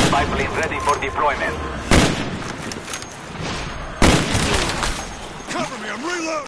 Spy plane ready for deployment. Cover me, I'm reloading!